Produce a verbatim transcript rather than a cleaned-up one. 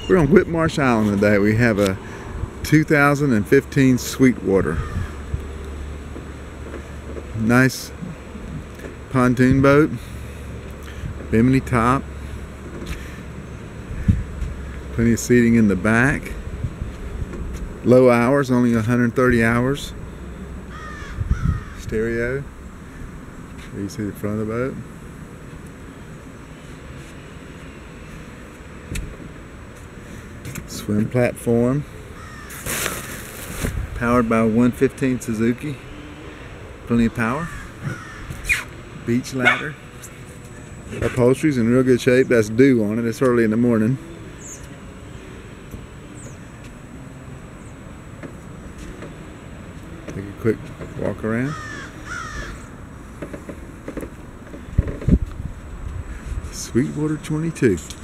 We're on Whitmarsh Island today. We have a two thousand fifteen Sweetwater. Nice pontoon boat, bimini top, plenty of seating in the back, low hours, only one hundred thirty hours, stereo, you see the front of the boat. Swim platform, powered by a one fifteen Suzuki, plenty of power. Beach ladder. Upholstery's in real good shape. That's dew on it. It's early in the morning. Take a quick walk around. Sweetwater twenty-two.